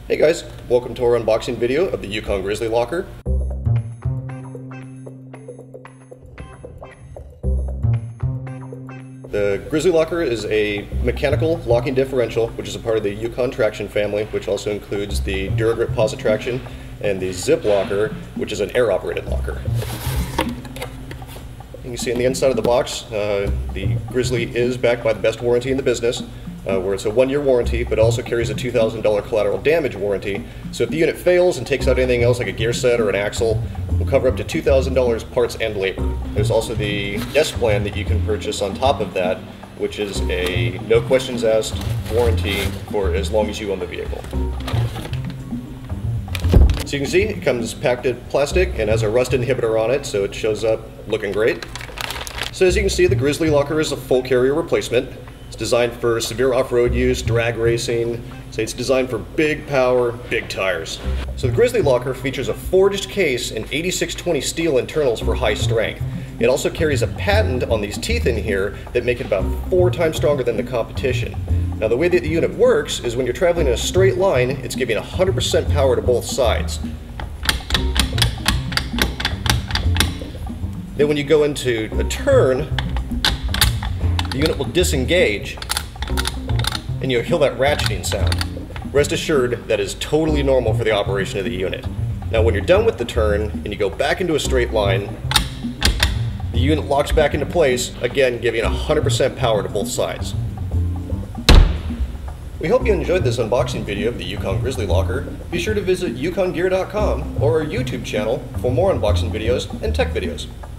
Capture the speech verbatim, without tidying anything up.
Hey guys, welcome to our unboxing video of the Yukon Grizzly Locker. The Grizzly Locker is a mechanical locking differential, which is a part of the Yukon traction family, which also includes the DuraGrip posit traction and the Zip Locker, which is an air-operated locker. You can see on the inside of the box, uh, the Grizzly is backed by the best warranty in the business, uh, where it's a one-year warranty, but also carries a two thousand dollar collateral damage warranty. So if the unit fails and takes out anything else like a gear set or an axle, we'll cover up to two thousand dollars parts and labor. There's also the desk plan that you can purchase on top of that, which is a no questions asked warranty for as long as you own the vehicle. So you can see it comes packed in plastic and has a rust inhibitor on it, so it shows up looking great. So as you can see, the Grizzly Locker is a full carrier replacement. It's designed for severe off-road use, drag racing, so it's designed for big power, big tires. So the Grizzly Locker features a forged case and eighty-six twenty steel internals for high strength. It also carries a patent on these teeth in here that make it about four times stronger than the competition. Now the way that the unit works is when you're traveling in a straight line, it's giving one hundred percent power to both sides. Then when you go into a turn, the unit will disengage and you'll hear that ratcheting sound. Rest assured, that is totally normal for the operation of the unit. Now when you're done with the turn and you go back into a straight line, the unit locks back into place, again giving one hundred percent power to both sides. We hope you enjoyed this unboxing video of the Yukon Grizzly Locker. Be sure to visit yukon gear dot com or our YouTube channel for more unboxing videos and tech videos.